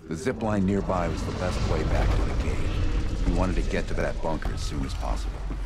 The zip line nearby was the best way back to the gate. We wanted to get to that bunker as soon as possible.